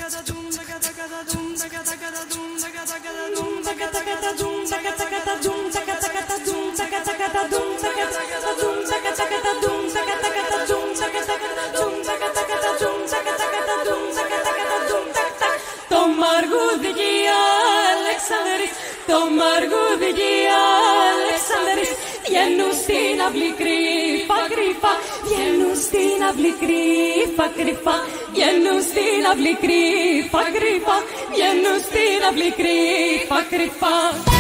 Το μαργούδι Αλεξανδρής, το μαργούδι Αλεξανδρής, βγαίνουν στην αυλή κρύφα κρύφα, βγαίνουν στην αυλή κρύφα κρύφα, βγαίνουν στην αυλή κρύφα κρύφα, βγαίνουν στην αυλή κρύφα κρύφα.